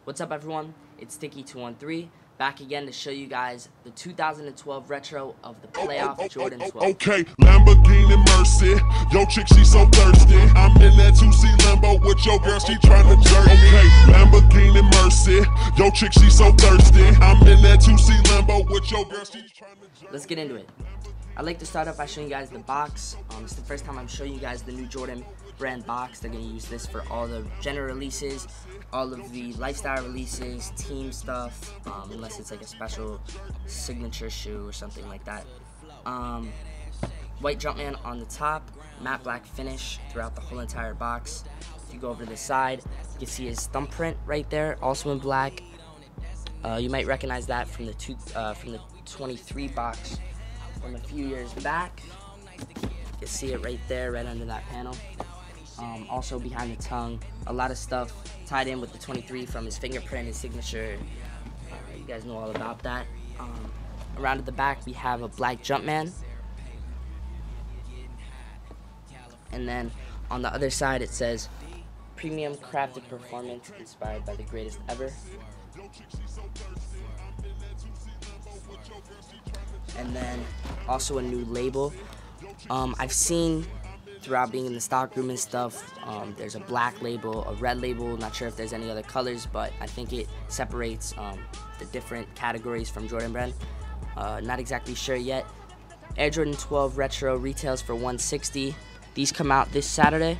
What's up, everyone? It's Sticky213 back again to show you guys the 2012 retro of the playoff Jordan 12. Okay, Lamborghini Mercy, yo chick she so thirsty. I'm in that 2C Lambo with your girl, she tryna jerk. Okay, Lamborghini Mercy, yo chick she so thirsty. I'm in that 2C Lambo with your girl, she tryna jerk. Let's get into it. I'd like to start off by showing you guys the box. It's the first time I'm showing you guys the new Jordan brand box. They're going to use this for all the general releases, all of the lifestyle releases, team stuff, unless it's like a special signature shoe or something like that. White Jumpman on the top, matte black finish throughout the whole entire box. If you go over to the side, you can see his thumbprint right there, also in black. You might recognize that from the 23 box from a few years back. You can see it right there, right under that panel. Also behind the tongue, a lot of stuff tied in with the 23 from his fingerprint, his signature. You guys know all about that. Around at the back, we have a black Jumpman. And then on the other side, it says, "Premium crafted performance inspired by the greatest ever." And then also a new label. I've seen throughout being in the stock room and stuff, there's a black label, a red label. Not sure if there's any other colors, but I think it separates the different categories from Jordan brand. Not exactly sure yet. Air Jordan 12 Retro retails for $160. These come out this Saturday.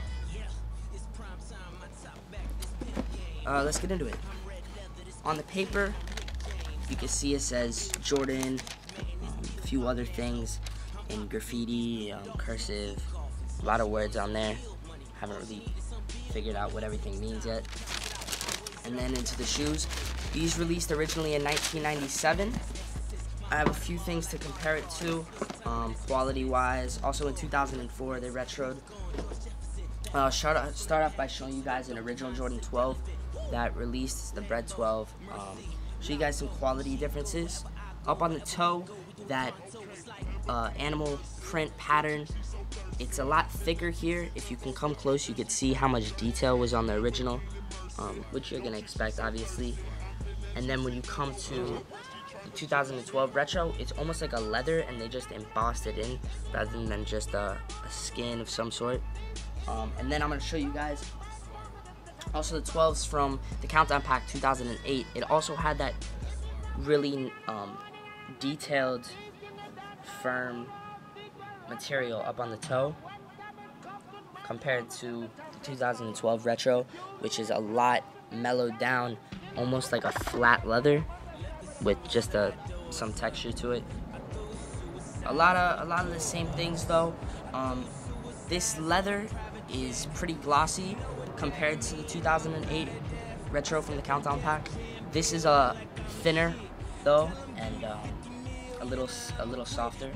Let's get into it. On the paper, you can see it says Jordan, a few other things in graffiti, cursive, a lot of words on there. Haven't really figured out what everything means yet. And then into the shoes. These released originally in 1997. I have a few things to compare it to, quality-wise. Also in 2004, they retroed. Start off by showing you guys an original Jordan 12 that released, the Bred 12. Show you guys some quality differences. Up on the toe, that animal print pattern, it's a lot thicker here. If you can come close, you could see how much detail was on the original, which you're gonna expect, obviously. And then when you come to the 2012 retro, it's almost like a leather, and they just embossed it in rather than just a skin of some sort. And then I'm gonna show you guys also the 12s from the Countdown Pack 2008. It also had that really detailed, firm material up on the toe compared to the 2012 retro, which is a lot mellowed down, almost like a flat leather with just some texture to it. A lot of the same things though. This leather is pretty glossy compared to the 2008 retro from the Countdown Pack. This is a thinner though, and a little softer.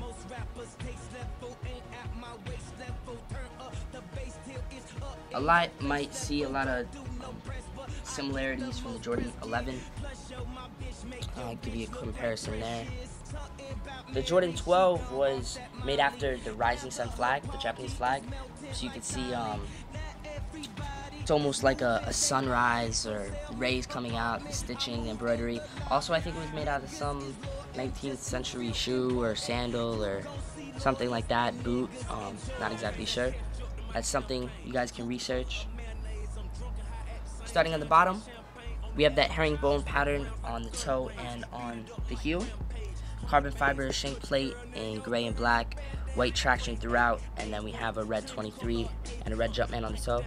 A lot might see a lot of similarities from the Jordan 11. I'll give you a comparison there. The Jordan 12 was made after the Rising Sun flag, the Japanese flag, so you can see it's almost like a sunrise or rays coming out, the stitching, the embroidery. Also, I think it was made out of some 19th century shoe or sandal or something like that, boot, not exactly sure. That's something you guys can research. Starting on the bottom, we have that herringbone pattern on the toe and on the heel. Carbon fiber shank plate in gray and black, white traction throughout, and then we have a red 23 and a red Jumpman on the toe.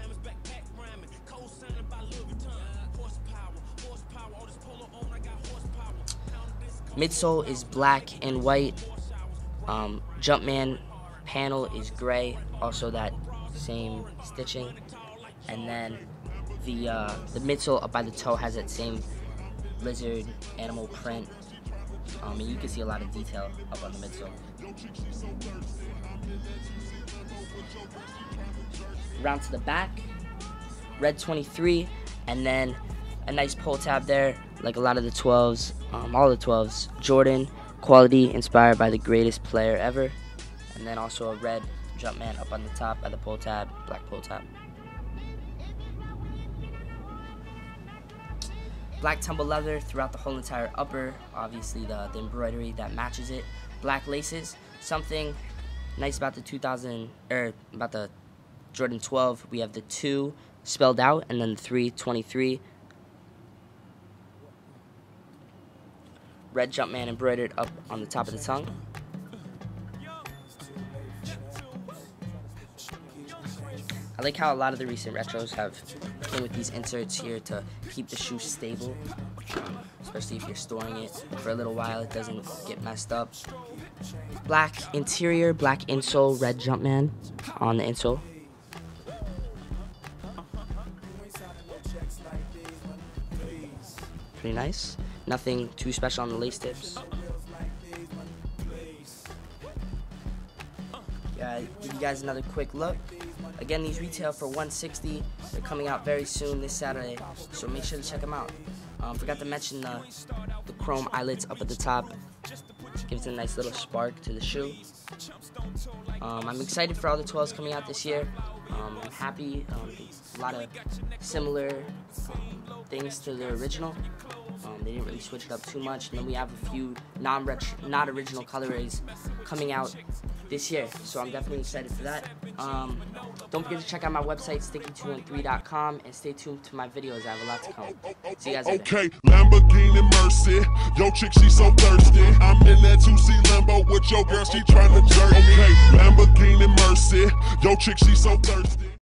Midsole is black and white. Jumpman panel is gray, also that same stitching, and then the midsole up by the toe has that same lizard animal print, and you can see a lot of detail up on the midsole. Round to the back, red 23, and then a nice pull tab there, like a lot of the 12s, all the 12s. Jordan, quality inspired by the greatest player ever. And then also a red Jumpman up on the top by the pull tab, black pull tab. Black tumble leather throughout the whole entire upper. Obviously the embroidery that matches it. Black laces. Something nice about the Jordan 12. We have the 2 spelled out and then the 323. Red Jumpman embroidered up on the top of the tongue. I like how a lot of the recent retros have came with these inserts here to keep the shoe stable, especially if you're storing it for a little while, it doesn't get messed up. Black interior, black insole, red Jumpman on the insole. Pretty nice. Nothing too special on the lace tips. Yeah, give you guys another quick look. Again, these retail for $160. They're coming out very soon this Saturday, so make sure to check them out. Forgot to mention the chrome eyelets up at the top. Gives it a nice little spark to the shoe. I'm excited for all the 12s coming out this year. I'm happy. A lot of similar things to the original. They didn't really switch it up too much. And then we have a few not original colorways coming out this year, so I'm definitely excited for that. Don't forget to check out my website, sticky213.com, and stay tuned to my videos. I have a lot to come. See you guys later. Okay, Lamborghini Mercy, yo chick she so thirsty. I'm in that 2C Lambo with your girl, she tryna jerk. Okay, Lamborghini Mercy, yo chick she so thirsty.